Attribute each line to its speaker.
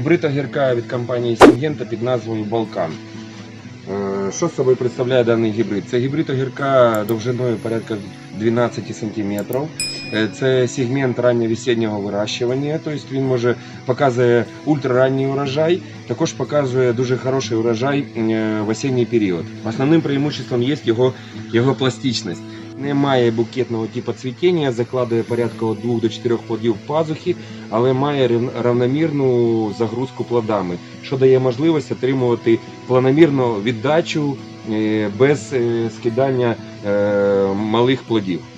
Speaker 1: Гібрид огірка від компанії Syngenta під назвою Балкан. Що з собою представляє даний гібрид? Це гібрид огірка довжиною порядка 12 см. Це сегмент ранньовесіннього вирощування, тобто він показує ультраранній урожай, також показує дуже хороший урожай в осінній період. Основним преимуществом є його пластичність. Немає букетного типу цвітіння, закладує порядка від 2 до 4 плодів пазухи, але має рівномірну загрузку плодами, що дає можливість отримувати планомірну віддачу без скидання малих плодів.